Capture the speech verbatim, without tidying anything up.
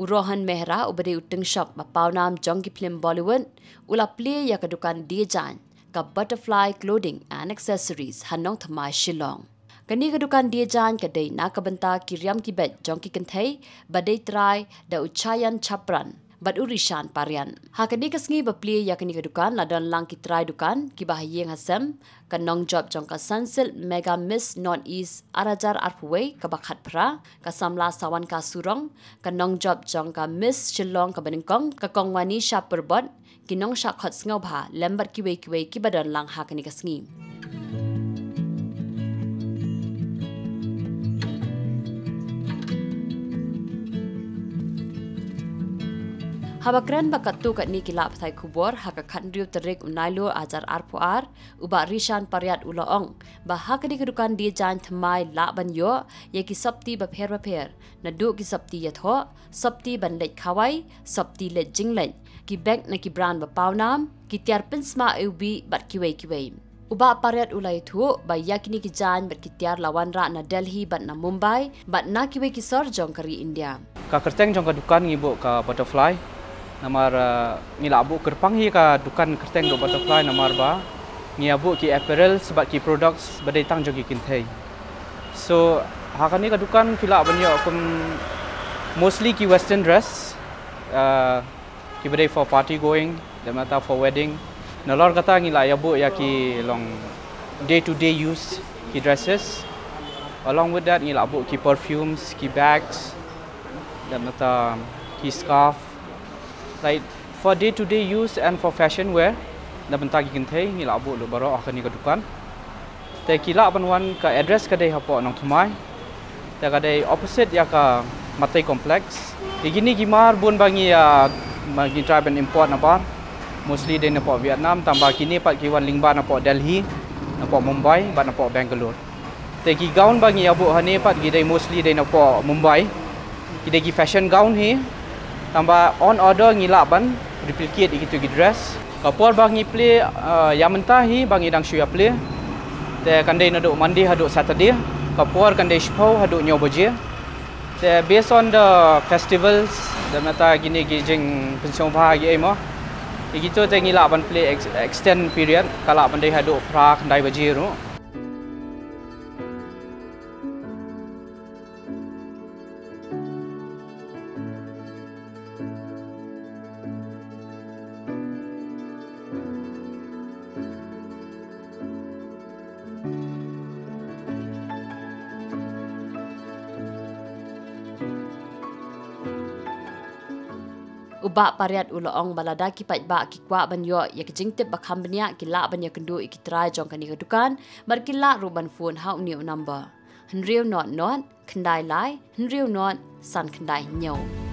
Urohan Mehra ubade Tyngshop bapau nam jongki film Bollywood ula Plie ya ke dukan dia jan ka butterfly clothing and accessories han Nongthymmai Shillong. Kani ke dukan dia jan kedai nak kebenta kiriam kibet jongki kentai badai try da ucayan chapran bad urishan parian. Ha kani kesngi bapli ya kani ke dukan ladan lang ki try dukan ki bahayeng hasem ka Nongjob jongka Sunsil Mega Miss North East Arajar Arpway ka bakhat pra ka samla sawan ka surong ka Nongjob jongka Miss Shillong ka Benengkong ka Kongwani sha perbot ki nong sha khat sngaw bha lembat ki wei ki wei ki badan lang ha kani kesngi. Habakran bakatu kat ni kilap thai kubor haka khandriu terik unailo ajar arpuar uba rishan pariat ulaong ba hakadi kedukan dia jan thamai la ban yo ye ki sapti ba pher ba pher na du ki sapti ya tho sapti ban lek khawai sapti le jinglek ki bag na ki brand ba pawnam ki tiar pinsma ubi bat ki wei ki wei uba pariat ulai thu ba yakini ki jan bat ki tiar lawan ra na Delhi bat na Mumbai bat na ki wei ki sor jong kari India ka kerteng jong ka dukan ngibo ka butterfly namar ngila abu kerpang hi ka dukan kerteng do butterfly namar ba ngi abu ki apparel sebab ki products badai tang jogi kinthai so hakani ka dukan fila banyo kum mostly ki western dress uh, ki badai for party going demata for wedding nalor kata ngila abu ya ki long day to day use ki dresses along with that ngila abu ki perfumes ki bags demata ki scarf like for day to day use and for fashion wear na bentagi kintai ngila abu lu baro akani ka dukan te kila banwan ka address ka dei hapo Nongthymmai te ka dei opposite ya ka Matai complex igini gimar bun bangi ya bagi tribe and import na par mostly dei na po Vietnam tambah kini pat kiwan lingba na po Delhi na po Mumbai ba na po Bangalore te ki gown bangi abu hani pat gi dei mostly dei na po Mumbai ki dei ki fashion gown hi tambah on order ngila ban replicate gitu gi dress kapor bangi play uh, yang mentahi bangi dang shuya play te kandai nado Monday hado Saturday kapor kandai shpau hado nyoboje te based on the festivals da mata gini gi jing pensiong pha gi emo gitu te ngila ban play ex extend period kala bandai hado pra kandai baje ro uba pariat uloong balada ki pat ba ki kwa banyo ya ki jingtip bakham bania ki la banya kendu iki try jong kani dukan mar ki la ruban phone hau new number henriu not not khandai lai henriu not san khandai nyau